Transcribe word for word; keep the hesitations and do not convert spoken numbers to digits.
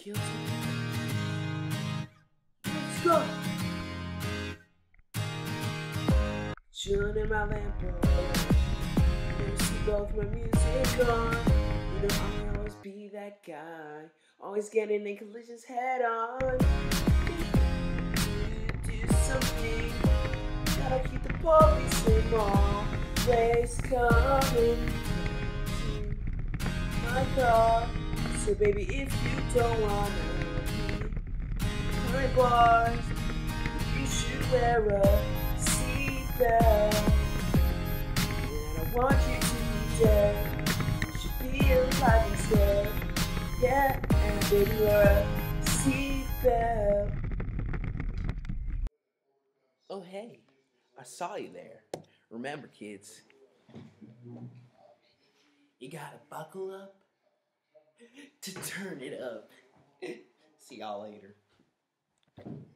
guilty. Let's go. Chillin' in my Lambo. Never see both my music on. You know I'll always be that guy. Always getting in collisions head on. Do something. Gotta keep the police from always coming to my car. So baby, if you don't wanna be my boss, you should wear a seatbelt. And I want you to be dead. You should be alive instead. Yeah, and baby, wear a seatbelt. Oh hey, I saw you there. Remember, kids, you gotta buckle up to turn it up. See y'all later.